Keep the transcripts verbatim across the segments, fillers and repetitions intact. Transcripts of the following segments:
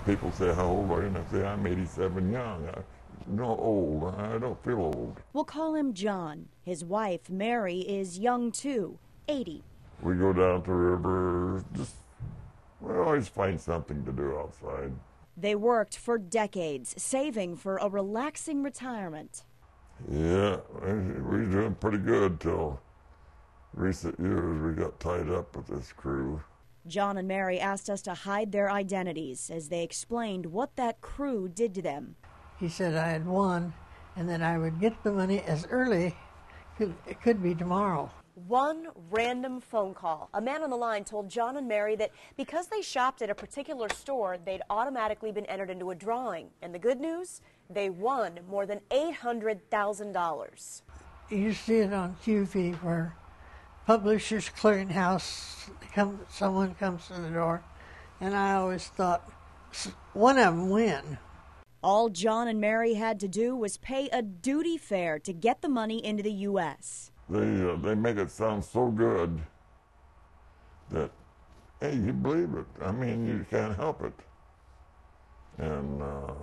People say, how old are you? And I say, I'm eighty-seven young. I, no old. I don't feel old. We'll call him John. His wife, Mary, is young too, eighty. We go down to the river. Just, we always find something to do outside. They worked for decades, saving for a relaxing retirement. Yeah, we were doing pretty good till recent years. We got tied up with this crew. John and Mary asked us to hide their identities as they explained what that crew did to them. He said I had won and that I would get the money as early, could, it could be tomorrow. One random phone call. A man on the line told John and Mary that because they shopped at a particular store, they'd automatically been entered into a drawing. And the good news? They won more than eight hundred thousand dollars. You see it on Q V where Publishers Clearinghouse, come, someone comes to the door, and I always thought, one of them win. All John and Mary had to do was pay a duty fare to get the money into the U S They, uh, they make it sound so good that, hey, you believe it. I mean, you can't help it. And, uh,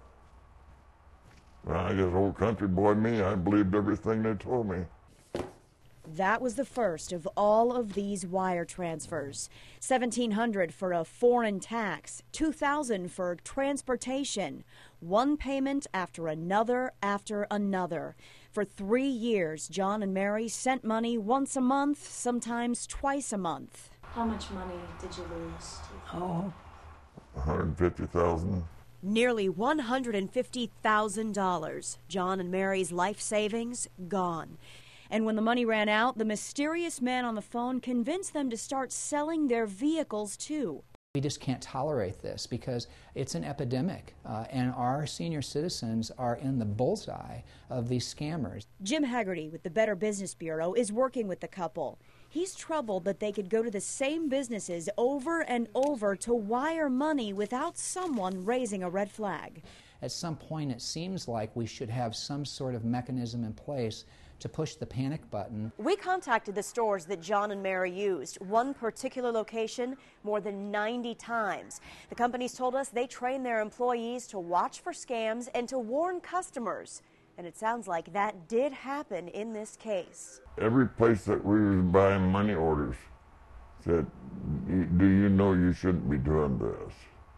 well, I guess old country boy me, I believed everything they told me. That was the first of all of these wire transfers. seventeen hundred dollars for a foreign tax, two thousand dollars for transportation, one payment after another after another. For three years, John and Mary sent money once a month, sometimes twice a month. How much money did you lose? Oh, one hundred fifty thousand dollars. Nearly one hundred fifty thousand dollars. John and Mary's life savings gone. And when the money ran out, the mysterious man on the phone convinced them to start selling their vehicles too. We just can't tolerate this because it's an epidemic, uh, and our senior citizens are in the bullseye of these scammers. Jim Haggerty with the Better Business Bureau is working with the couple. He's troubled that they could go to the same businesses over and over to wire money without someone raising a red flag. At some point, it seems like we should have some sort of mechanism in place to push the panic button. We contacted the stores that John and Mary used, one particular location more than ninety times. The companies told us they train their employees to watch for scams and to warn customers. And it sounds like that did happen in this case. Every place that we was buying money orders said, do you know you shouldn't be doing this?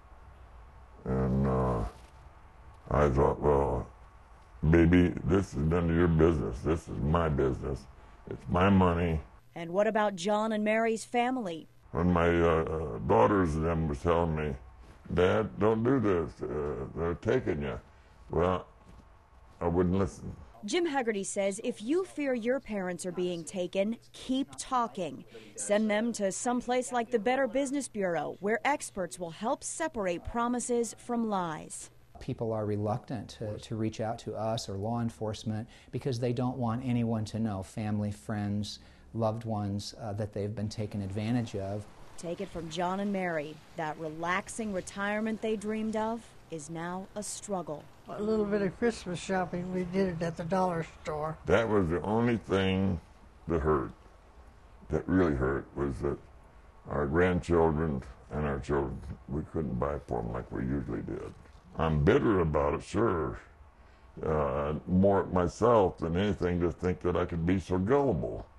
And uh, I thought, well, baby, this is none of your business. This is my business. It's my money. And what about John and Mary's family? When my uh, daughters and them was telling me, Dad, don't do this. Uh, they're taking you. Well, I wouldn't listen. Jim Haggerty says if you fear your parents are being taken, keep talking. Send them to someplace like the Better Business Bureau, where experts will help separate promises from lies. People are reluctant to, to reach out to us or law enforcement because they don't want anyone to know, family, friends, loved ones, uh, that they've been taken advantage of. Take it from John and Mary. That relaxing retirement they dreamed of is now a struggle. a little bit of Christmas shopping, we did it at the dollar store. That was the only thing that hurt, that really hurt, was that our grandchildren and our children, we couldn't buy for them like we usually did. I'm bitter about it, sure. Uh, more myself than anything to think that I could be so gullible.